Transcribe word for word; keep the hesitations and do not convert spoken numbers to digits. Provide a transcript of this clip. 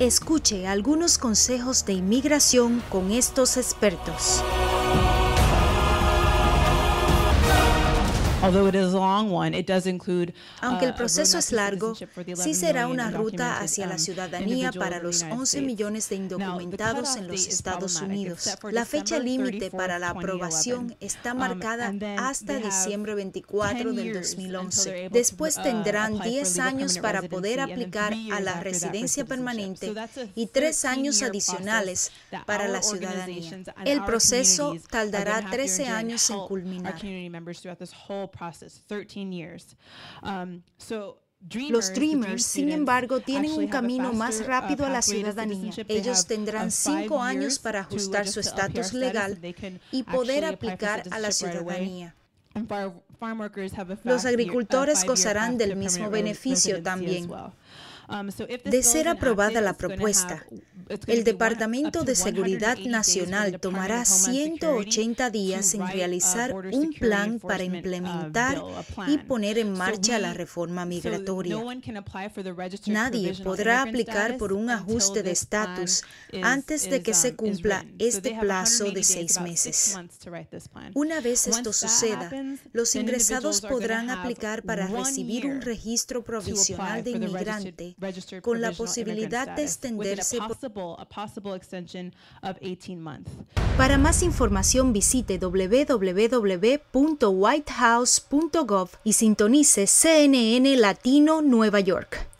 Escuche algunos consejos de inmigración con estos expertos. Aunque el proceso es largo, sí será una ruta hacia la ciudadanía para los once millones de indocumentados en los Estados Unidos. La fecha límite para la aprobación está marcada hasta diciembre veinticuatro del dos mil once. Después tendrán diez años para poder aplicar a la residencia permanente y tres años adicionales para la ciudadanía. El proceso tardará trece años en culminar. Los Dreamers, sin embargo, tienen un camino más rápido a la ciudadanía. Ellos tendrán cinco años para ajustar su estatus legal y poder aplicar a la ciudadanía. Los agricultores gozarán del mismo beneficio también. De ser aprobada la propuesta, el Departamento de Seguridad Nacional tomará ciento ochenta días en realizar un plan para implementar y poner en marcha la reforma migratoria. Nadie podrá aplicar por un ajuste de estatus antes de que se cumpla este plazo de seis meses. Una vez esto suceda, los ingresados podrán aplicar para recibir un registro provisional de inmigrante con la posibilidad de extenderse por... Para más información visite w w w punto white house punto gov y sintonice C N N Latino Nueva York.